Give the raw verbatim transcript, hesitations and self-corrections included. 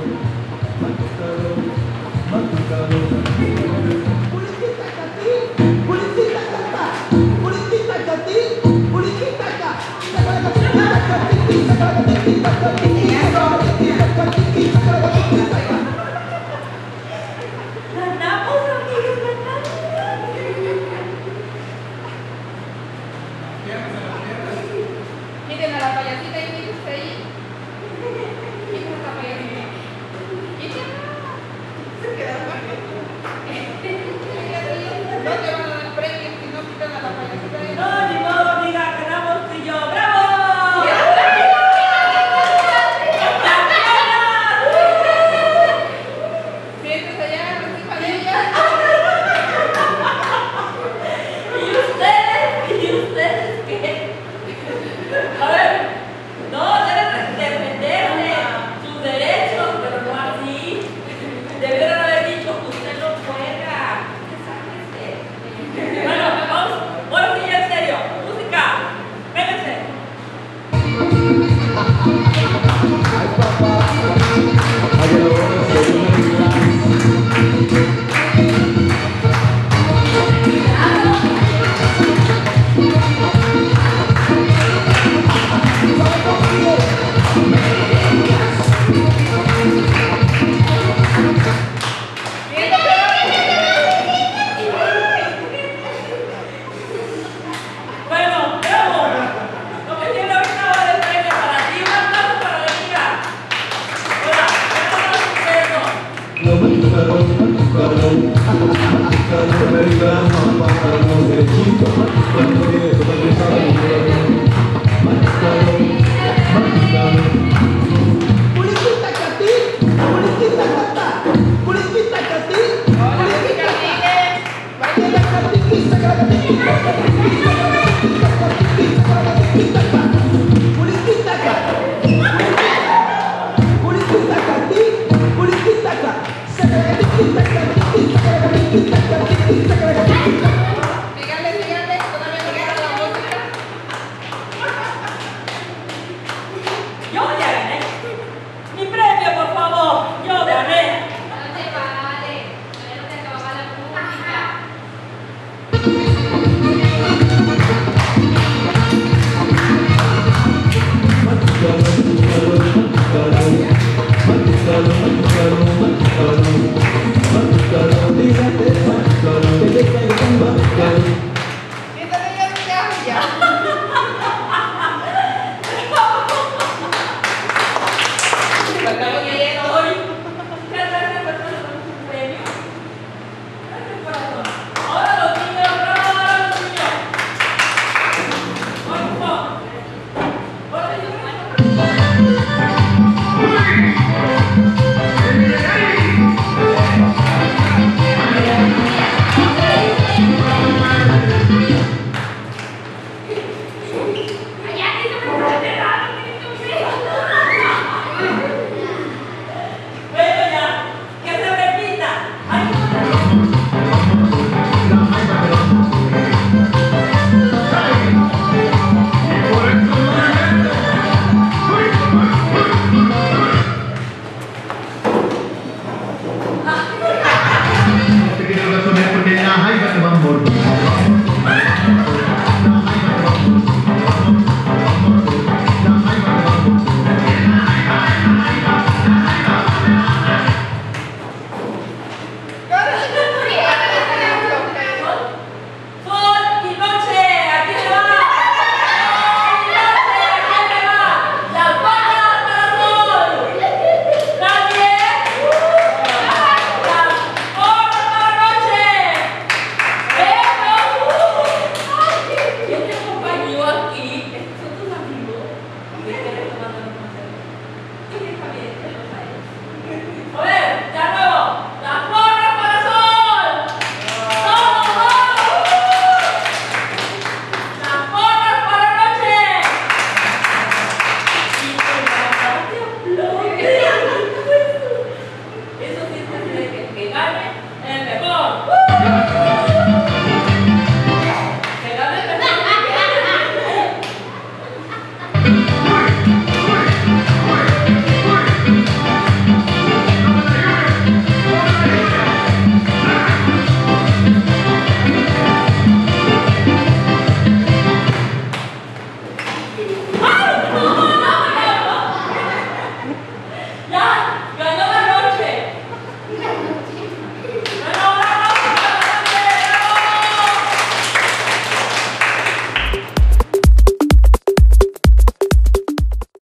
Miren a la payasita y miren usted ahí. Miren a la payasita. Miren. Se queda no te van a dar premios si no quitan a la payasita. No, ni modo, amiga, quedamos tú y yo. ¡Bravo! Siéntese allá, reciban ella. ¿Y ustedes? ¿Y ustedes qué? A ver, no, deben defenderse sus derechos, pero no así. Debieron haber dicho que usted no juega. Sáquese. Bueno, vamos, ahora sí, en serio. Música, vénganse. Ay, papá, ay, yo soy una Bueno, bravo. Lo que tiene ahorita va de premio para ti. Un aplauso para la amiga. Hola, ¿qué tal su Puliquita Catí, puliquita Catá, puliquita Catí, puliquita Catí, baila Catiquita, Catiquita, Catiquita, Catiquita, Catiquita, puliquita Catí, puliquita Catí, puliquita Catí, Catiquita, Catiquita, Catiquita, Catiquita, Catiquita. Díganle, díganle, todavía no llega la música. Yo ya gané. Mi premio, por favor. Yo gané. No te vale. No te acababa la música. Thank you.